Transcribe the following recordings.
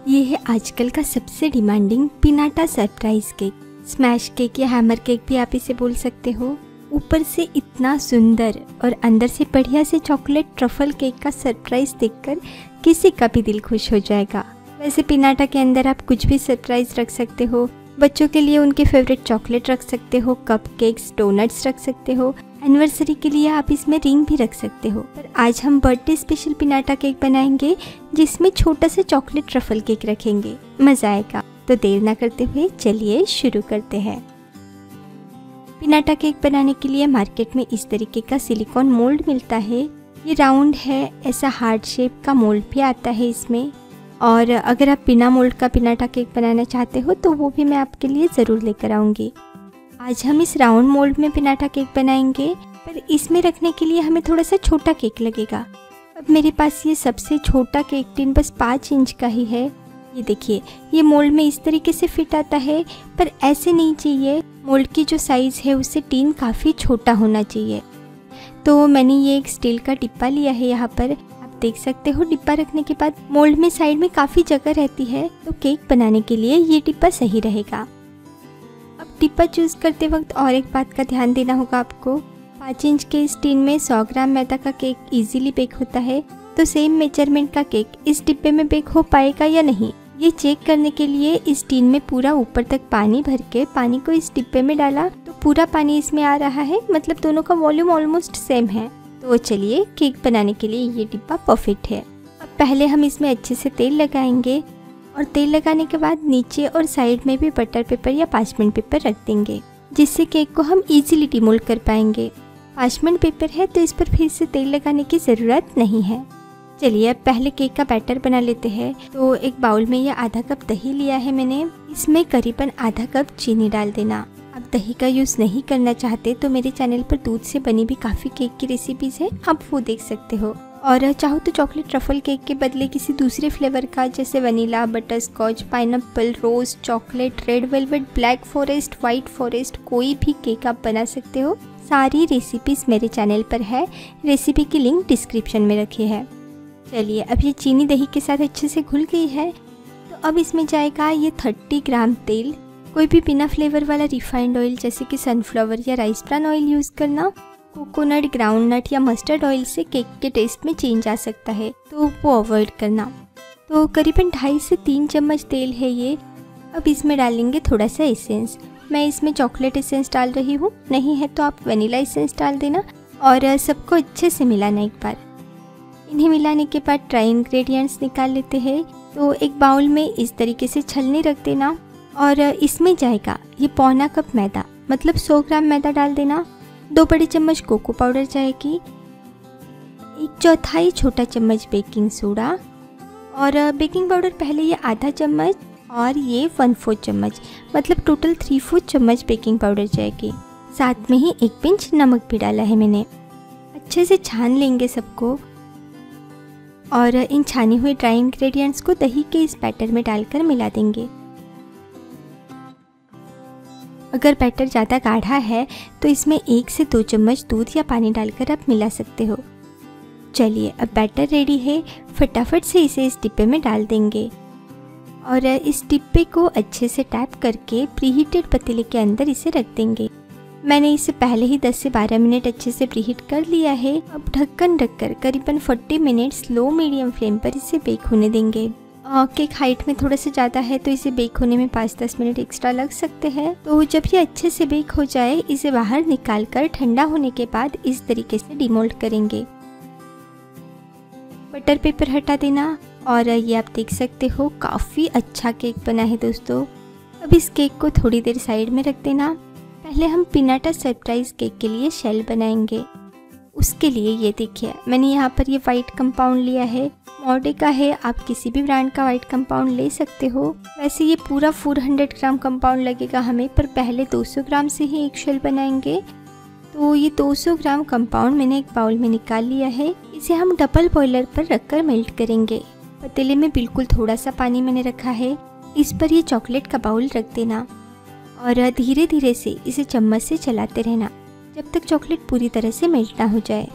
ये है आजकल का सबसे demanding pinata surprise cake. Smash cake या हैमर केक भी आप इसे बोल सकते हो। ऊपर से इतना सुंदर और अंदर से बढ़िया से चॉकलेट ट्रफल केक का सरप्राइज देखकर किसी का भी दिल खुश हो जाएगा। वैसे पिनाटा के अंदर आप कुछ भी सरप्राइज रख सकते हो। बच्चों के लिए उनके फेवरेट चॉकलेट रख सकते हो, कप केक्स, डोनट्स रख सकते हो। एनिवर्सरी के लिए आप इसमें रिंग भी रख सकते हो। पर आज हम बर्थडे स्पेशल पिनाटा केक बनाएंगे जिसमें छोटा सा चॉकलेट ट्रफल केक रखेंगे। मजा आएगा। तो देर ना करते हुए चलिए शुरू करते हैं। पिनाटा केक बनाने के लिए मार्केट में इस तरीके का सिलिकॉन मोल्ड मिलता है। ये राउंड है, ऐसा हार्ट शेप का मोल्ड भी आता है इसमें। और अगर आप बिना मोल्ड का पिनाटा केक बनाना चाहते हो तो वो भी मैं आपके लिए ज़रूर लेकर आऊँगी। आज हम इस राउंड मोल्ड में पिनाटा केक बनाएंगे, पर इसमें रखने के लिए हमें थोड़ा सा छोटा केक लगेगा। अब मेरे पास ये सबसे छोटा केक टिन बस 5 इंच का ही है। ये देखिए, ये मोल्ड में इस तरीके से फिट आता है, पर ऐसे नहीं चाहिए। मोल्ड की जो साइज़ है उससे टिन काफ़ी छोटा होना चाहिए। तो मैंने ये एक स्टील का डिब्बा लिया है। यहाँ पर आप देख सकते हो, डिब्बा रखने के बाद मोल्ड में साइड में काफ़ी जगह रहती है, तो केक बनाने के लिए ये डिब्बा सही रहेगा। अब डिब्बा चूज़ करते वक्त और एक बात का ध्यान देना होगा आपको। 5 इंच के इस टिन में 100 ग्राम मैदा का केक इजीली बेक होता है, तो सेम मेजरमेंट का केक इस डिब्बे में बेक हो पाएगा या नहीं, ये चेक करने के लिए इस टिन में पूरा ऊपर तक पानी भर के पानी को इस डिब्बे में डाला तो पूरा पानी इसमें आ रहा है, मतलब दोनों का वॉल्यूम ऑलमोस्ट सेम है। तो चलिए, केक बनाने के लिए ये डिब्बा परफेक्ट है। अब पहले हम इसमें अच्छे से तेल लगाएंगे और तेल लगाने के बाद नीचे और साइड में भी बटर पेपर या पार्चमेंट पेपर रख देंगे, जिससे केक को हम इजीली डिमोल्ड कर पाएंगे। पार्चमेंट पेपर है तो इस पर फिर से तेल लगाने की ज़रूरत नहीं है। चलिए, अब पहले केक का बैटर बना लेते हैं। तो एक बाउल में ये आधा कप दही लिया है मैंने। इसमें करीबन आधा कप चीनी डाल देना। आप दही का यूज़ नहीं करना चाहते तो मेरे चैनल पर दूध से बनी भी काफ़ी केक की रेसिपीज़ है, आप वो देख सकते हो। और चाहो तो चॉकलेट ट्रफल केक के बदले किसी दूसरे फ्लेवर का, जैसे vanilla, butterscotch, pineapple, rose, chocolate, red velvet, black forest, white forest, कोई भी केक आप बना सकते हो। सारी रेसिपीज़ मेरे चैनल पर है, रेसिपी की लिंक डिस्क्रिप्शन में रखी है। चलिए, अब ये चीनी दही के साथ अच्छे से घुल गई है, तो अब इसमें जाएगा ये 30 ग्राम तेल। कोई भी बिना फ्लेवर वाला रिफाइंड ऑयल जैसे कि सनफ्लावर या राइस ब्रान ऑयल यूज़ करना। कोकोनट, ग्राउंडनट या मस्टर्ड ऑयल से केक के टेस्ट में चेंज आ सकता है, तो वो अवॉइड करना। तो करीबन 2.5 से 3 चम्मच तेल है ये। अब इसमें डालेंगे थोड़ा सा एसेंस। मैं इसमें चॉकलेट एसेंस डाल रही हूँ, नहीं है तो आप वनीला एसेंस डाल देना। और सबको अच्छे से मिलाना एक बार। इन्हें मिलाने के बाद ड्राई इंग्रेडिएंट्स निकाल लेते हैं। तो एक बाउल में इस तरीके से छलनी रख देना और इसमें जाएगा ये 1/4 कप मैदा, मतलब 100 ग्राम मैदा डाल देना। 2 बड़े चम्मच कोको पाउडर जाएगी, 1/4 छोटा चम्मच बेकिंग सोडा, और बेकिंग पाउडर पहले ये आधा चम्मच और ये 1/4 चम्मच, मतलब टोटल 3/4 चम्मच बेकिंग पाउडर जाएगी। साथ में ही 1 पिंच नमक भी डाला है मैंने। अच्छे से छान लेंगे सबको और इन छाने हुए ड्राई इंग्रेडिएंट्स को दही के इस बैटर में डालकर मिला देंगे। अगर बैटर ज़्यादा गाढ़ा है तो इसमें 1 से 2 चम्मच दूध या पानी डालकर आप मिला सकते हो। चलिए, अब बैटर रेडी है। फटाफट से इसे इस डिब्बे में डाल देंगे और इस डिब्बे को अच्छे से टैप करके प्रीहीटेड पतीले के अंदर इसे रख देंगे। मैंने इसे पहले ही 10 से 12 मिनट अच्छे से प्रीहीट कर लिया है। अब ढक्कन रखकर करीबन 40 मिनट स्लो मीडियम फ्लेम पर इसे बेक होने देंगे। केक हाइट में थोड़ा सा ज़्यादा है तो इसे बेक होने में 5-10 मिनट एक्स्ट्रा लग सकते हैं। तो जब ये अच्छे से बेक हो जाए, इसे बाहर निकाल कर ठंडा होने के बाद इस तरीके से डिमोल्ड करेंगे। बटर पेपर हटा देना और ये आप देख सकते हो, काफ़ी अच्छा केक बना है दोस्तों। अब इस केक को थोड़ी देर साइड में रख देना। पहले हम पिनाटा सरप्राइज केक के लिए शेल बनाएंगे। उसके लिए ये देखिए, मैंने यहाँ पर ये वाइट कंपाउंड लिया है, मॉडे का है। आप किसी भी ब्रांड का वाइट कंपाउंड ले सकते हो। वैसे ये पूरा 400 ग्राम कंपाउंड लगेगा हमें, पर पहले 200 ग्राम से ही एक शेल बनाएंगे। तो ये 200 ग्राम कंपाउंड मैंने एक बाउल में निकाल लिया है। इसे हम डबल बॉयलर पर रखकर मेल्ट करेंगे। पतीले में बिल्कुल थोड़ा सा पानी मैंने रखा है। इस पर ये चॉकलेट का बाउल रख देना और धीरे धीरे से इसे चम्मच से चलाते रहना जब तक चॉकलेट पूरी तरह से मेल्ट ना हो जाए।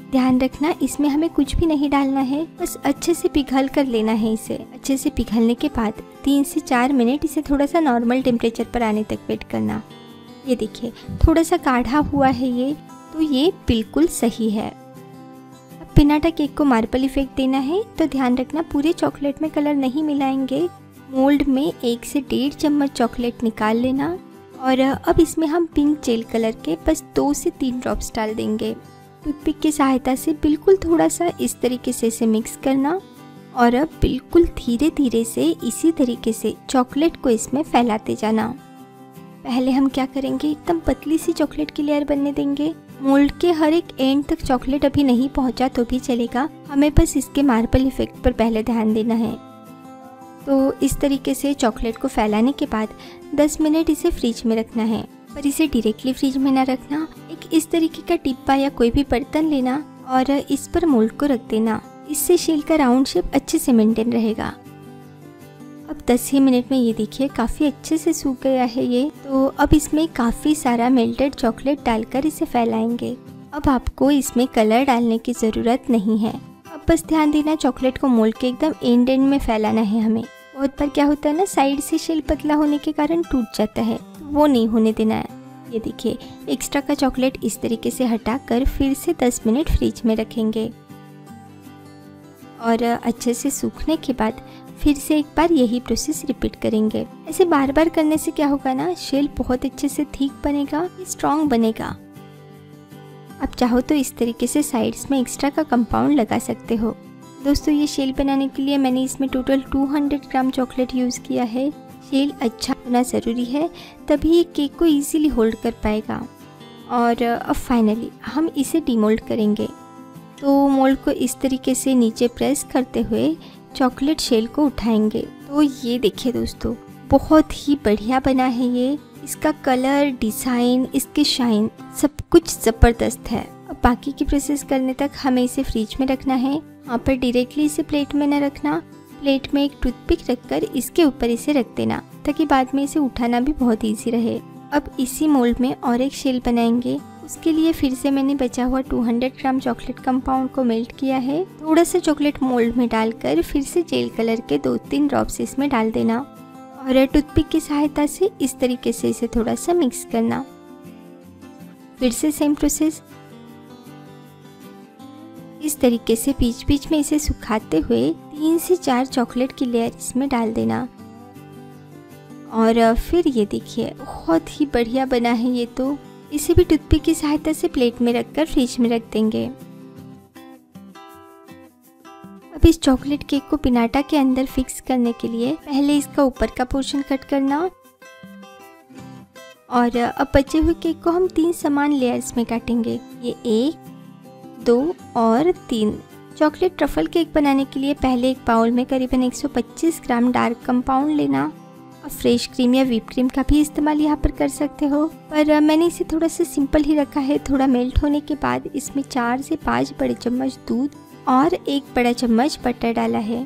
ध्यान रखना इसमें हमें कुछ भी नहीं डालना है, बस अच्छे से पिघल कर लेना है। इसे अच्छे से पिघलने के बाद 3 से 4 मिनट इसे थोड़ा सा नॉर्मल टेम्परेचर पर आने तक वेट करना। ये देखिए थोड़ा सा गाढ़ा हुआ है ये, तो ये बिल्कुल सही है। अब पिनाटा केक को मार्बल इफेक्ट देना है, तो ध्यान रखना पूरे चॉकलेट में कलर नहीं मिलाएंगे। मोल्ड में 1 से 1.5 चम्मच चॉकलेट निकाल लेना और अब इसमें हम पिंक जेल कलर के बस 2 से 3 ड्रॉप्स डाल देंगे। टूथपिक की सहायता से बिल्कुल थोड़ा सा इस तरीके से इसे मिक्स करना और अब बिल्कुल धीरे धीरे से इसी तरीके से चॉकलेट को इसमें फैलाते जाना। पहले हम क्या करेंगे, एकदम पतली सी चॉकलेट की लेयर बनने देंगे। मोल्ड के हर एक एंड तक चॉकलेट अभी नहीं पहुंचा तो भी चलेगा, हमें बस इसके मार्बल इफेक्ट पर पहले ध्यान देना है। तो इस तरीके से चॉकलेट को फैलाने के बाद 10 मिनट इसे फ्रिज में रखना है, पर इसे डायरेक्टली फ्रिज में ना रखना। एक इस तरीके का टिप्पा या कोई भी बर्तन लेना और इस पर मोल्ड को रख देना, इससे शेल का राउंड शेप अच्छे से मेंटेन रहेगा। अब 10 ही मिनट में ये देखिए काफ़ी अच्छे से सूख गया है ये। तो अब इसमें काफ़ी सारा मेल्टेड चॉकलेट डालकर इसे फैलाएंगे। अब आपको इसमें कलर डालने की ज़रूरत नहीं है, अब बस ध्यान देना चॉकलेट को मोल्ड के एकदम एंड में फैलाना है हमें। बहुत बार क्या होता है ना, साइड से शेल पतला होने के कारण टूट जाता है, तो वो नहीं होने देना है। ये देखिए एक्स्ट्रा का चॉकलेट इस तरीके से हटाकर फिर से 10 मिनट फ्रिज में रखेंगे और अच्छे से सूखने के बाद फिर से एक बार यही प्रोसेस रिपीट करेंगे। ऐसे बार बार करने से क्या होगा ना, शेल बहुत अच्छे से थिक बनेगा, स्ट्रॉन्ग बनेगा। आप चाहो तो इस तरीके से साइड्स में एक्स्ट्रा का कंपाउंड लगा सकते हो। दोस्तों ये शेल बनाने के लिए मैंने इसमें टोटल 200 ग्राम चॉकलेट यूज़ किया है। शेल अच्छा होना ज़रूरी है, तभी ये केक को इजीली होल्ड कर पाएगा। और अब फाइनली हम इसे डीमोल्ड करेंगे। तो मोल्ड को इस तरीके से नीचे प्रेस करते हुए चॉकलेट शेल को उठाएंगे। तो ये देखिए दोस्तों बहुत ही बढ़िया बना है ये। इसका कलर, डिज़ाइन, इसकी शाइन सब कुछ ज़बरदस्त है। अब बाकी की प्रोसेस करने तक हमें इसे फ्रिज में रखना है। यहाँ पर डायरेक्टली इसे प्लेट में न रखना, प्लेट में एक टूथपिक रखकर इसके ऊपर इसे रख देना, ताकि बाद में इसे उठाना भी बहुत इजी रहे। अब इसी मोल्ड में और एक शेल बनाएंगे। उसके लिए फिर से मैंने बचा हुआ 200 ग्राम चॉकलेट कंपाउंड को मेल्ट किया है। थोड़ा सा चॉकलेट मोल्ड में डालकर फिर से जेल कलर के 2-3 ड्रॉप्स इसमें डाल देना और टूथपिक की सहायता से इस तरीके से इसे थोड़ा सा मिक्स करना। फिर से सेम प्रोसेस, इस तरीके से बीच बीच में इसे सुखाते हुए 3 से 4 चॉकलेट की लेयर इसमें डाल देना। और फिर ये देखिए बहुत ही बढ़िया बना है ये। तो इसे भी टूथपिक की सहायता से प्लेट में रखकर फ्रिज में रख देंगे। अब इस चॉकलेट केक को पिनाटा के अंदर फिक्स करने के लिए पहले इसका ऊपर का पोर्शन कट करना और अब बचे हुए केक को हम 3 समान लेयर्स में काटेंगे। ये 1, 2 और 3। चॉकलेट ट्रफल केक बनाने के लिए पहले एक बाउल में करीबन 125 ग्राम डार्क कंपाउंड लेना। आप फ्रेश क्रीम या व्हिप क्रीम का भी इस्तेमाल यहाँ पर कर सकते हो, पर मैंने इसे थोड़ा सा सिंपल ही रखा है। थोड़ा मेल्ट होने के बाद इसमें 4 से 5 बड़े चम्मच दूध और 1 बड़ा चम्मच बटर डाला है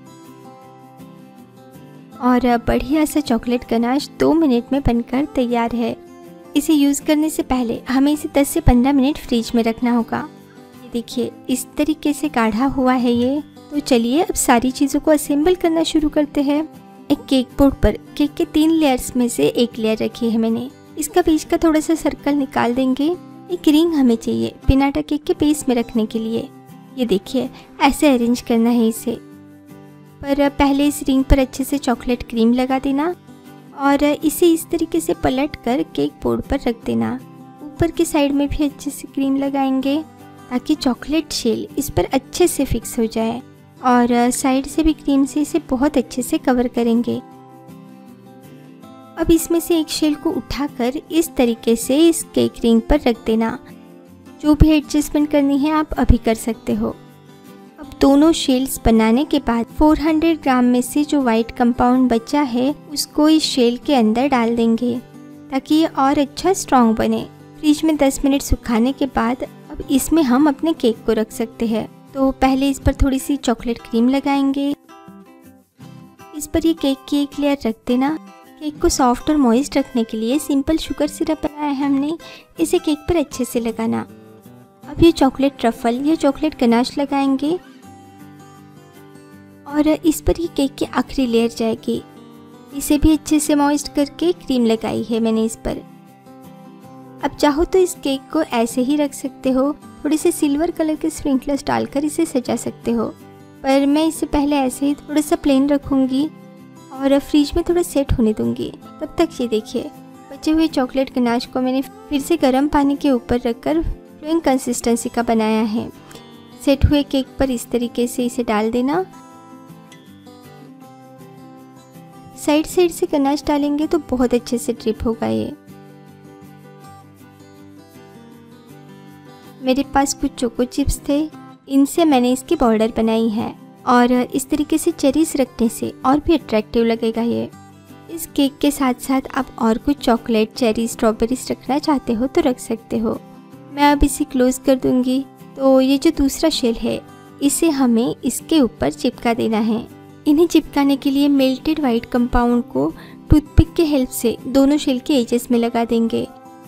और बढ़िया सा चॉकलेट गनाश 2 मिनट में बनकर तैयार है। इसे यूज़ करने से पहले हमें इसे 10 से 15 मिनट फ्रिज में रखना होगा। ये देखिए इस तरीके से काढ़ा हुआ है ये। तो चलिए अब सारी चीज़ों को असेंबल करना शुरू करते हैं। एक केक बोर्ड पर केक के 3 लेयर्स में से एक लेयर रखी है मैंने। इसका बीच का थोड़ा सा सर्कल निकाल देंगे। एक रिंग हमें चाहिए पिनाटा केक के बेस में रखने के लिए। ये देखिए ऐसे अरेंज करना है इसे, पर पहले इस रिंग पर अच्छे से चॉकलेट क्रीम लगा देना और इसे इस तरीके से पलट कर केक बोर्ड पर रख देना। ऊपर की साइड में भी अच्छे से क्रीम लगाएंगे ताकि चॉकलेट शेल इस पर अच्छे से फिक्स हो जाए और साइड से भी क्रीम से इसे बहुत अच्छे से कवर करेंगे। अब इसमें से एक शेल को उठाकर इस तरीके से इस केक रिंग पर रख देना। जो भी एडजस्टमेंट करनी है आप अभी कर सकते हो। अब दोनों शेल्स बनाने के बाद 400 ग्राम में से जो वाइट कंपाउंड बचा है उसको इस शेल के अंदर डाल देंगे ताकि ये और अच्छा स्ट्रॉन्ग बने। फ्रिज में 10 मिनट सुखाने के बाद अब इसमें हम अपने केक को रख सकते हैं। तो पहले इस पर थोड़ी सी चॉकलेट क्रीम लगाएंगे। इस पर ये केक की एक लेयर रख देना। केक को सॉफ्ट और मॉइस्ट रखने के लिए सिंपल शुगर सिरप बनाया है हमने, इसे केक पर अच्छे से लगाना। अब ये चॉकलेट ट्रफल या चॉकलेट गनाश लगाएंगे और इस पर ये केक की आखिरी लेयर जाएगी। इसे भी अच्छे से मॉइस्ट करके क्रीम लगाई है मैंने इस पर। अब चाहो तो इस केक को ऐसे ही रख सकते हो, थोड़े से सिल्वर कलर के स्प्रिंकलर्स डालकर इसे सजा सकते हो, पर मैं इसे पहले ऐसे ही थोड़ा सा प्लेन रखूँगी और फ्रिज में थोड़ा सेट होने दूँगी। तब तक ये देखिए बचे हुए चॉकलेट गनाश को मैंने फिर से गर्म पानी के ऊपर रखकर फ्लोइंग कंसिस्टेंसी का बनाया है। सेट हुए केक पर इस तरीके से इसे डाल देना। साइड साइड से गनाश डालेंगे तो बहुत अच्छे से ड्रिप होगा। ये मेरे पास कुछ चोको चिप्स थे, इनसे मैंने इसकी बॉर्डर बनाई है और इस तरीके से चेरीज रखने से और भी अट्रैक्टिव लगेगा ये। इस केक के साथ साथ आप और कुछ चॉकलेट, चेरी, स्ट्रॉबेरीज रखना चाहते हो तो रख सकते हो। मैं अब इसे क्लोज कर दूंगी। तो ये जो दूसरा शेल है इसे हमें इसके ऊपर चिपका देना है। इन्हें चिपकाने के लिए मेल्टेड वाइट कंपाउंड को टूथपिक के हेल्प से दोनों शेल के एजेस में लगा देंगे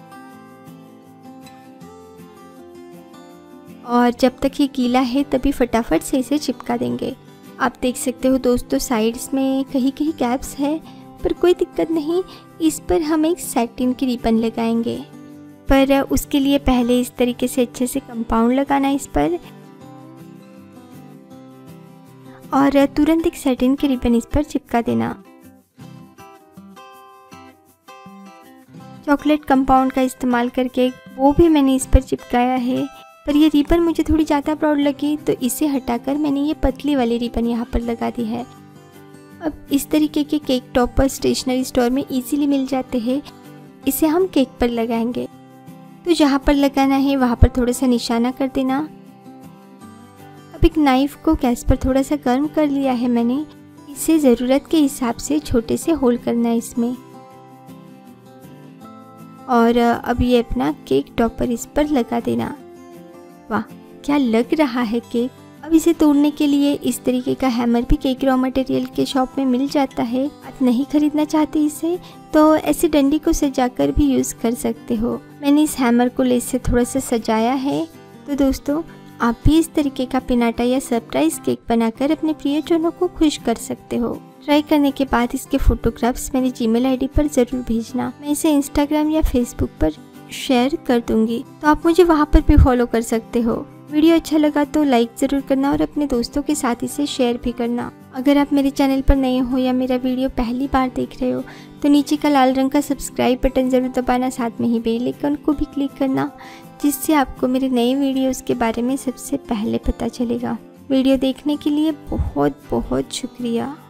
और जब तक ये गीला है तभी फटाफट से इसे चिपका देंगे। आप देख सकते हो दोस्तों साइड्स में कहीं कहीं गैप्स है, पर कोई दिक्कत नहीं। इस पर हम एक सैटिन की रिबन लगाएंगे, पर उसके लिए पहले इस तरीके से अच्छे से कंपाउंड लगाना इस पर और तुरंत एक सैटिन की रिबन इस पर चिपका देना। चॉकलेट कंपाउंड का इस्तेमाल करके वो भी मैंने इस पर चिपकाया है, पर ये रिबन मुझे थोड़ी ज़्यादा ब्रॉड लगी तो इसे हटाकर मैंने ये पतली वाली रिबन यहाँ पर लगा दी है। अब इस तरीके के केक टॉपर स्टेशनरी स्टोर में इजीली मिल जाते हैं। इसे हम केक पर लगाएंगे, तो जहाँ पर लगाना है वहाँ पर थोड़ा सा निशाना कर देना। अब एक नाइफ को गैस पर थोड़ा सा गर्म कर लिया है मैंने। इसे ज़रूरत के हिसाब से छोटे से होल करना है इसमें और अब ये अपना केक टॉपर इस पर लगा देना। वाह क्या लग रहा है केक। अब इसे तोड़ने के लिए इस तरीके का हैमर भी केक रॉ मटेरियल के शॉप में मिल जाता है। आप नहीं खरीदना चाहते इसे तो ऐसी डंडी को सजाकर भी यूज़ कर सकते हो। मैंने इस हैमर को लेस से थोड़ा सा सजाया है। तो दोस्तों आप भी इस तरीके का पिनाटा या सरप्राइज केक बनाकर अपने प्रियजनों को खुश कर सकते हो। ट्राई करने के बाद इसके फोटोग्राफ्स मेरी जीमेल आईडी पर ज़रूर भेजना। मैं इसे इंस्टाग्राम या फेसबुक पर शेयर कर दूंगी, तो आप मुझे वहाँ पर भी फॉलो कर सकते हो। वीडियो अच्छा लगा तो लाइक ज़रूर करना और अपने दोस्तों के साथ इसे शेयर भी करना। अगर आप मेरे चैनल पर नए हो या मेरा वीडियो पहली बार देख रहे हो तो नीचे का लाल रंग का सब्सक्राइब बटन ज़रूर दबाना, साथ में ही बेल आइकन को भी क्लिक करना, जिससे आपको मेरे नए वीडियोस के बारे में सबसे पहले पता चलेगा। वीडियो देखने के लिए बहुत बहुत शुक्रिया।